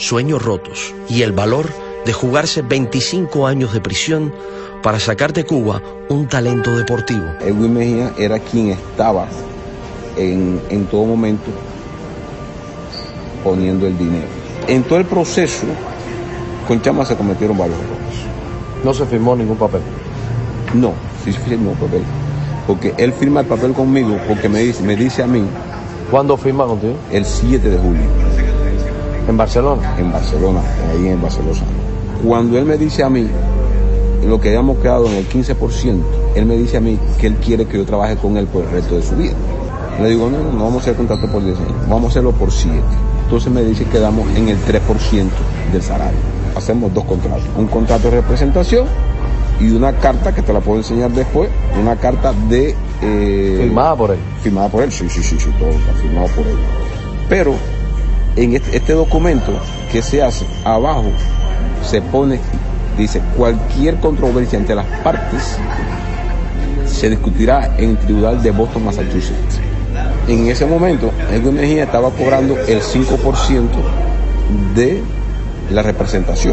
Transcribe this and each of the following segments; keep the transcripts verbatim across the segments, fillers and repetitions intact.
sueños rotos y el valor de jugarse veinticinco años de prisión para sacar de Cuba un talento deportivo. Edwin Mejía era quien estaba en, en todo momento poniendo el dinero. En todo el proceso, con Chama se cometieron varios errores. ¿No se firmó ningún papel? No, sí se firmó papel. Porque él firma el papel conmigo porque me dice, me dice a mí... ¿Cuándo firma contigo? El siete de julio. ¿En Barcelona? En Barcelona, ahí en Barcelona. Cuando él me dice a mí, lo que habíamos quedado en el quince por ciento, él me dice a mí que él quiere que yo trabaje con él por el resto de su vida. Le digo, no, no, no vamos a hacer contrato por diez años, vamos a hacerlo por siete. Entonces me dice que quedamos en el tres por ciento del salario. Hacemos dos contratos, un contrato de representación y una carta que te la puedo enseñar después, una carta de... Eh, ¿Firmada por él? Firmada por él, sí, sí, sí, sí, todo está firmado por él. Pero en este, este documento que se hace, abajo se pone, dice, cualquier controversia entre las partes se discutirá en el Tribunal de Boston, Massachusetts. En ese momento, Edwin Mejía estaba cobrando el cinco por ciento de la representación.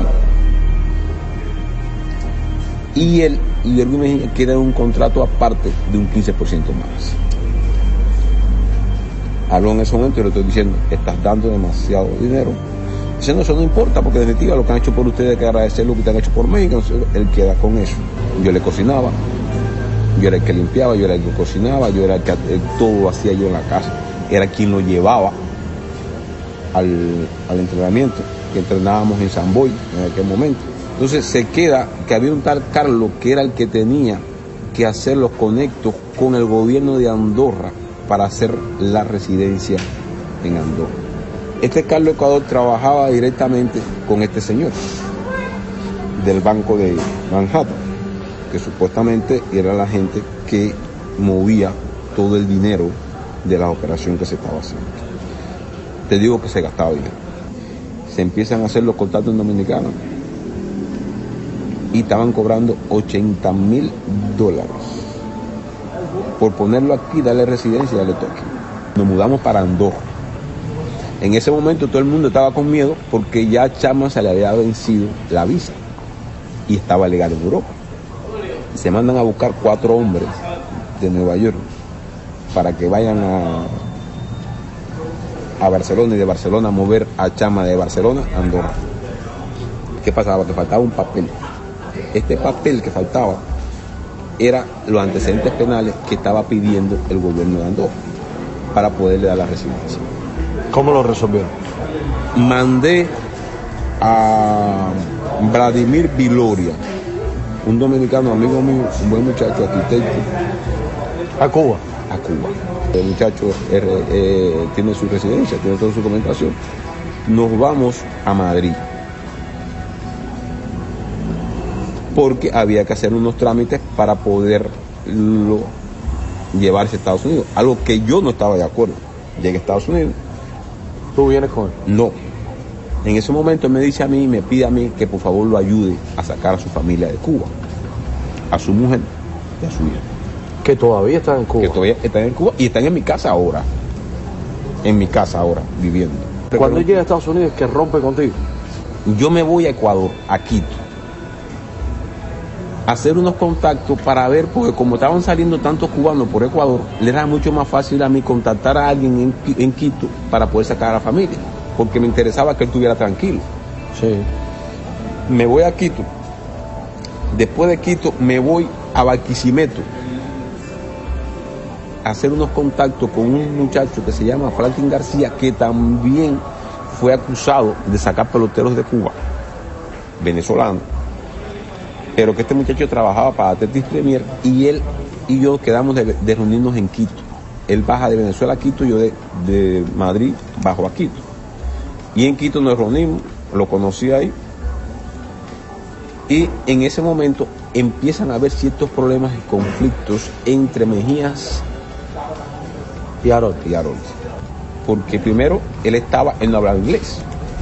Y él y Edwin Mejía quieren un contrato aparte de un quince por ciento más. Hablo en ese momento y le estoy diciendo, estás dando demasiado dinero. Diciendo, eso no importa, porque en definitiva lo que han hecho por ustedes hay que agradecer lo que te han hecho por mí. Entonces, él queda con eso. Yo le cocinaba, yo era el que limpiaba, yo era el que cocinaba, yo era el que todo lo hacía yo en la casa. Era quien lo llevaba al, al entrenamiento, que entrenábamos en San Boy en aquel momento. Entonces se queda que había un tal Carlos que era el que tenía que hacer los conectos con el gobierno de Andorra para hacer la residencia en Andorra. Este Carlos Ecuador trabajaba directamente con este señor del Banco de Manhattan, que supuestamente era la gente que movía todo el dinero de la operación que se estaba haciendo. Te digo que se gastaba dinero. Se empiezan a hacer los contratos en Dominicana y estaban cobrando ochenta mil dólares por ponerlo aquí, darle residencia y darle toque. Nos mudamos para Andorra. En ese momento todo el mundo estaba con miedo porque ya a Chama se le había vencido la visa y estaba legal en Europa. Se mandan a buscar cuatro hombres de Nueva York para que vayan a, a Barcelona y de Barcelona a mover a Chama de Barcelona a Andorra. ¿Qué pasaba? Que faltaba un papel. Este papel que faltaba era los antecedentes penales que estaba pidiendo el gobierno de Andorra para poderle dar la residencia. ¿Cómo lo resolvieron? Mandé a Vladimir Viloria, un dominicano amigo mío, un buen muchacho, arquitecto. ¿A Cuba? A Cuba. El muchacho eh, eh, tiene su residencia, tiene toda su documentación. Nos vamos a Madrid, porque había que hacer unos trámites para poderlo llevarse a Estados Unidos, algo que yo no estaba de acuerdo. Llegué a Estados Unidos. ¿Tú vienes con él? No. En ese momento él me dice a mí, me pide a mí que por favor lo ayude a sacar a su familia de Cuba, a su mujer y a su hija. Que todavía están en Cuba. Que todavía están en Cuba y están en mi casa ahora. En mi casa ahora, viviendo. Cuando él llega a Estados Unidos, ¿que rompe contigo? Yo me voy a Ecuador, a Quito, a hacer unos contactos para ver, porque como estaban saliendo tantos cubanos por Ecuador, le era mucho más fácil a mí contactar a alguien en, en Quito para poder sacar a la familia, porque me interesaba que él estuviera tranquilo. Sí. Me voy a Quito. Después de Quito me voy a Barquisimeto a hacer unos contactos con un muchacho que se llama Franklin García, que también fue acusado de sacar peloteros de Cuba, venezolano, pero que este muchacho trabajaba para Atletic Premier y él y yo quedamos de, de reunirnos en Quito. Él baja de Venezuela a Quito, yo de, de Madrid bajo a Quito. Y en Quito nos reunimos, lo conocí ahí, y en ese momento empiezan a haber ciertos problemas y conflictos entre Mejías y Harold. Y Harold. Porque primero él estaba, él no hablaba inglés.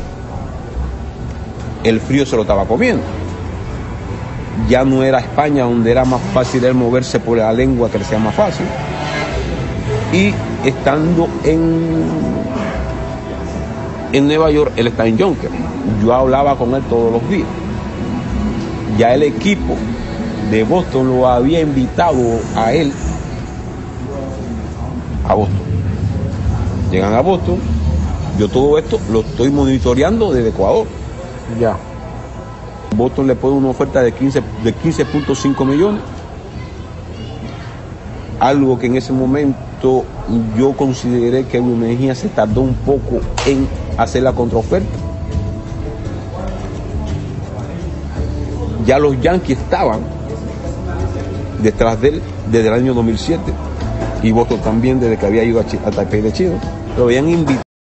El frío se lo estaba comiendo. Ya no era España, donde era más fácil él moverse por la lengua, que le sea más fácil. Y estando en, en Nueva York, él está en Yonkers. Yo hablaba con él todos los días. Ya el equipo de Boston lo había invitado a él a Boston. Llegan a Boston, yo todo esto lo estoy monitoreando desde Ecuador. Ya. Boston le pone una oferta de quince punto cinco millones, algo que en ese momento yo consideré que Luis Mejía se tardó un poco en hacer la contraoferta. Ya los Yankees estaban detrás de él desde el año dos mil siete y Boston también desde que había ido a, Ch- a Taipei de China. Lo habían invitado.